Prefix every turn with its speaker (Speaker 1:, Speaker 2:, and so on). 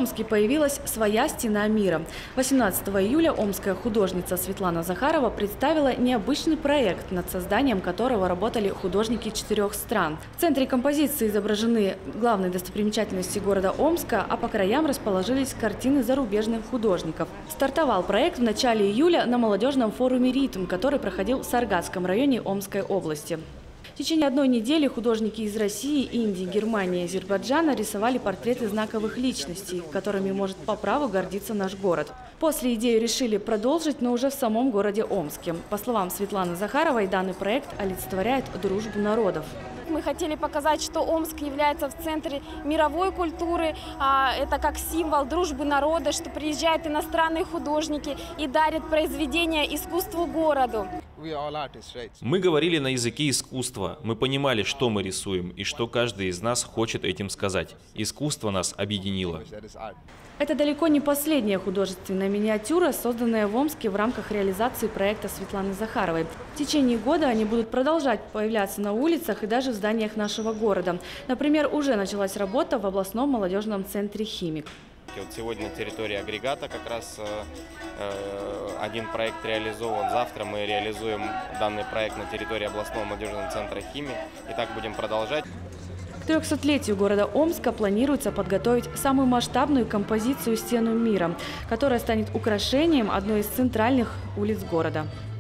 Speaker 1: Омске появилась своя стена мира. 18 июля омская художница Светлана Захарова представила необычный проект, над созданием которого работали художники 4 стран. В центре композиции изображены главные достопримечательности города Омска, а по краям расположились картины зарубежных художников. Стартовал проект в начале июля на молодежном форуме «Ритм», который проходил в Саргатском районе Омской области. В течение одной недели художники из России, Индии, Германии и Азербайджана рисовали портреты знаковых личностей, которыми может по праву гордиться наш город. После идею решили продолжить, но уже в самом городе Омске. По словам Светланы Захаровой, данный проект олицетворяет дружбу народов.
Speaker 2: Мы хотели показать, что Омск является в центре мировой культуры. Это как символ дружбы народа, что приезжают иностранные художники и дарят произведения искусству городу.
Speaker 3: Мы говорили на языке искусства. Мы понимали, что мы рисуем и что каждый из нас хочет этим сказать. Искусство нас объединило.
Speaker 1: Это далеко не последняя художественная миниатюра, созданная в Омске в рамках реализации проекта Светланы Захаровой. В течение года они будут продолжать появляться на улицах и даже в зданиях нашего города. Например, уже началась работа в областном молодежном центре «Химик».
Speaker 4: Вот сегодня на территории агрегата как раз один проект реализован. Завтра мы реализуем данный проект на территории областного молодежного центра «Химик». И так будем продолжать.
Speaker 1: К 300-летию города Омска планируется подготовить самую масштабную композицию «Стену мира», которая станет украшением одной из центральных улиц города.